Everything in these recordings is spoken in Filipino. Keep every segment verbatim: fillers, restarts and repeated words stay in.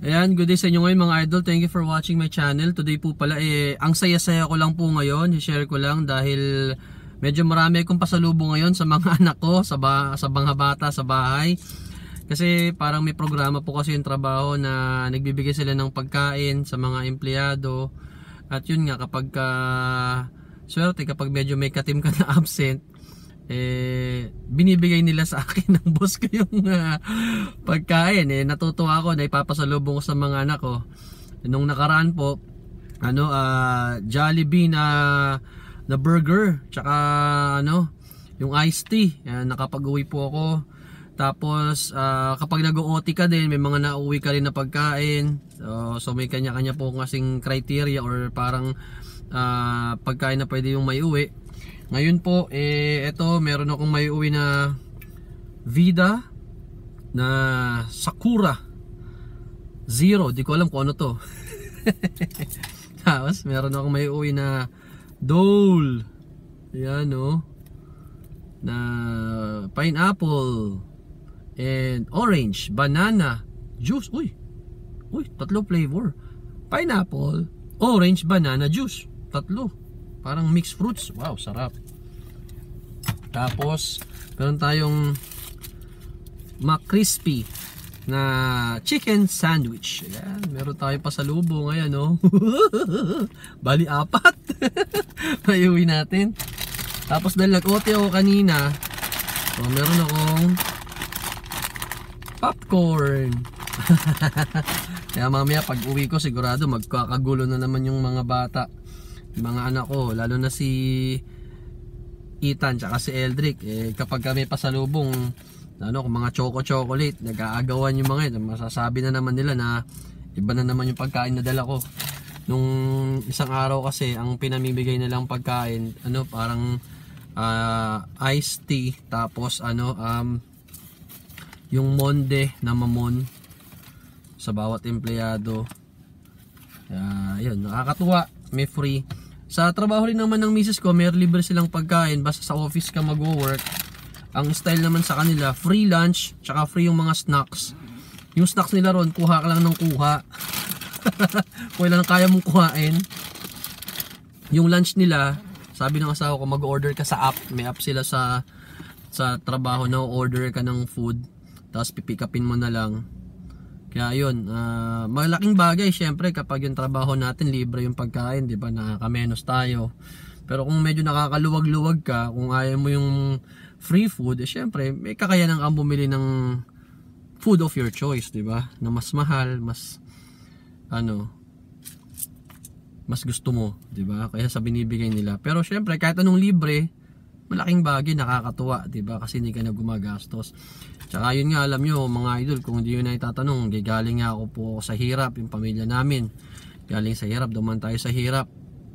Ayan, good day sa inyo ngayon mga idol. Thank you for watching my channel. Today po pala eh, ang saya-saya ko lang po ngayon. I-share ko lang dahil medyo marami akong pasalubong ngayon sa mga anak ko, sa, ba sa mga bata sa bahay. Kasi parang may programa po kasi yung trabaho na nagbibigay sila ng pagkain sa mga empleyado. At yun nga, kapag uh, swerte, kapag medyo may katim ka na absent, eh binibigay nila sa akin ng boss ko yung uh, pagkain. Eh natutuwa ako na ipapasalubong ko sa mga anak ko. Nung nakaraan po, ano uh, Jollibee na na burger, tsaka ano yung iced tea. Ayan, nakapag-uwi po ako. Tapos uh, kapag nag-O T ka din, may mga nauwi ka rin na pagkain. So, so may kanya-kanya po kasing criteria or parang uh, pagkain na pwede yung may uwi. Ngayon po, eh, ito, meron akong may uwi na Vida na Sakura Zero. Di ko alam kung ano to. Tapos, meron akong may uwi na Dole. Ayan, no? Na pineapple and orange, banana, juice. Uy, uy, tatlo flavor. Pineapple, orange, banana, juice. Tatlo. Parang mixed fruits. Wow, sarap. Tapos, meron tayong McCrispy na chicken sandwich. Ayan, meron tayong pasalubong. Ayan, no? Bali, apat. Mayuwi natin. Tapos, dahil nag-O T ako kanina, so, meron akong popcorn. Kaya mamaya, pag uwi ko, sigurado magkakagulo na naman yung mga bata. Mga anak ko, lalo na si Ethan tsaka si Eldrick, eh, kapag kami pasalubong ano, kung mga choco-chocolate, nag-aagawan yung mga yun, masasabi na naman nila na iba na naman yung pagkain na dala ko. Nung isang araw kasi, ang pinamimigay nilang pagkain, ano, parang uh, iced tea, tapos ano, um, yung monde na mamon sa bawat empleyado. Uh, yun, nakakatuwa, may free. Sa trabaho rin naman ng misis ko, may libre silang pagkain basta sa office ka mag-work. Ang style naman sa kanila, free lunch, tsaka free yung mga snacks. Yung snacks nila ron, kuha ka lang ng kuha. Kung ilan ang kaya mong kuhain. Yung lunch nila, sabi ng asawa ko, mag-order ka sa app. May app sila sa sa trabaho na order ka ng food, tapos pipick upin mo na lang. Kaya yun, uh, malaking bagay syempre kapag yung trabaho natin libre yung pagkain, di ba, nakakamenos tayo. Pero kung medyo nakakaluwag-luwag ka, kung ayaw mo yung free food, eh syempre may kakayanan kang bumili ng food of your choice, di ba, na mas mahal, mas ano, mas gusto mo, di ba, kaya sa binibigay nila. Pero syempre kahit anong libre, malaking bagay, nakakatuwa, di ba, kasi hindi ka na gumagastos. Tsaka yun nga, alam nyo mga idol, kung hindi yun na itatanong, galing nga ako po sa hirap, yung pamilya namin galing sa hirap, duman tayo sa hirap.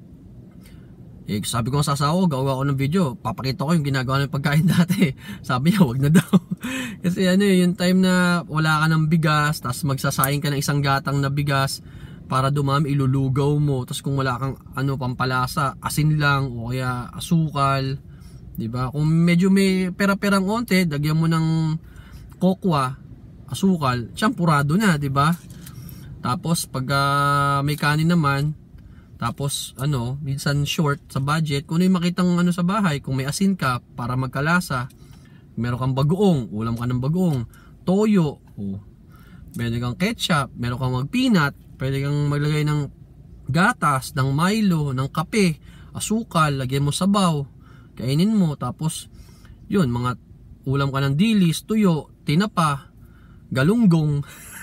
Eh, sabi ko sa asawa ko, gawa ko ng video, papakita ko yung ginagawa ng pagkain dati. Sabi niya, wag na daw. Kasi ano yung time na wala ka ng bigas, tapos magsasayang ka ng isang gatang na bigas para dumami, ilulugaw mo. Tapos kung wala kang ano, pampalasa, asin lang o kaya asukal, diba? Kung medyo may pera-perang onte, dagyan mo ng kokwa, asukal, champurado na, di ba? Tapos pag uh, may kanin naman, tapos ano, minsan short sa budget, kung ano yung makitang ano sa bahay, kung may asin ka para magkalasa, meron kang bagoong, ulam ka ng bagoong, toyo, oh, pwede kang ketchup, meron kang mag-peanut, pwede kang maglagay ng gatas, ng Milo, ng kape, asukal, lagyan mo sabaw, kainin mo, tapos yun, mga ulam ka ng dilis, tuyo, tinapa, galunggong.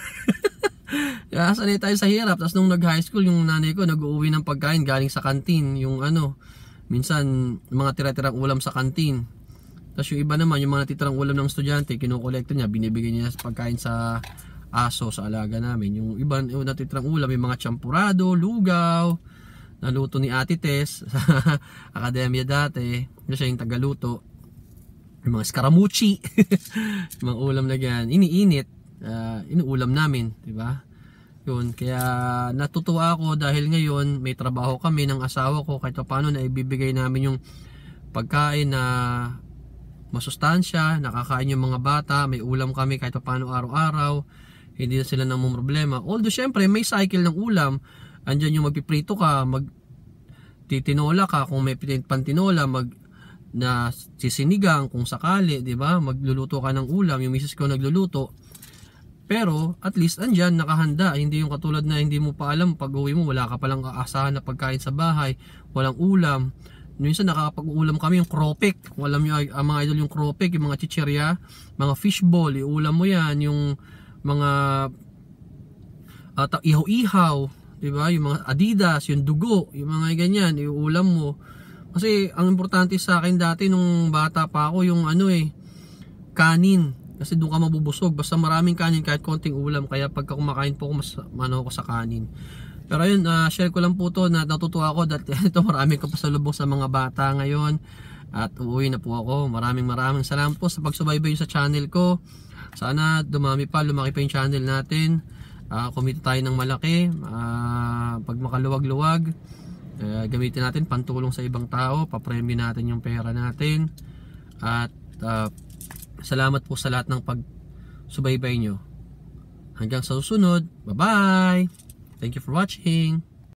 Kaya sanay tayo sa hirap. Tapos nung nag high school, yung nanay ko nag-uuwi ng pagkain galing sa kantin, yung ano, minsan mga tira-tirang ulam sa kantin. Tapos yung iba naman, yung mga titirang ulam ng estudyante, kinukolekto niya, binibigay niya sa pagkain sa aso, sa alaga namin. Yung iba, yung natitirang ulam, yung mga champurado, lugaw, naluto ni Ate Tess sa akademya dati. Yung siya yung tagaluto. Yung mga scaramucci, yung mga ulam na yan, iniinit, uh, inuulam namin, di ba? Yun, kaya natutuwa ako dahil ngayon may trabaho kami ng asawa ko, kahit paano na ibibigay namin yung pagkain na masustansya, nakakain yung mga bata, may ulam kami kahit paano araw-araw. hindi na sila namang problema. Although syempre may cycle ng ulam, andyan yung magpiprito ka, mag titinola ka kung may pantinola, mag na sisinigang kung sakali, 'di ba? Magluluto ka ng ulam, yung misis ko nagluluto. Pero at least andyan nakahanda, hindi yung katulad na hindi mo pa alam pag-uwi mo wala ka palang aasahan na pagkain sa bahay, walang ulam. Minsan nakakapag-ulam kami yung cropek. Kung alam niyo ang mga idol yung cropek, yung mga chichirya, mga fishball, iulam mo 'yan, yung mga uh, ihaw-ihaw, 'di ba? Yung mga Adidas, yung dugo, yung mga ganyan, iulam mo. Kasi ang importante sa akin dati nung bata pa ako yung ano eh, kanin. Kasi doon ka mabubusog. Basta maraming kanin kahit konting ulam. Kaya pagka kumakain po ako, mas mano ako sa kanin. Pero yun, uh, share ko lang po to na natutuwa ako. Dahil ito maraming kapasalubong sa mga bata ngayon. At uuwi na po ako. Maraming maraming salamat po sa pagsubaybay sa channel ko. Sana dumami pa, lumaki pa yung channel natin. Uh, kumita tayo ng malaki. Uh, pag makaluwag-luwag. Uh, gamitin natin pantulong sa ibang tao, papremyo natin yung pera natin. At uh, salamat po sa lahat ng pagsubaybay nyo. Hanggang sa susunod, bye bye. Thank you for watching.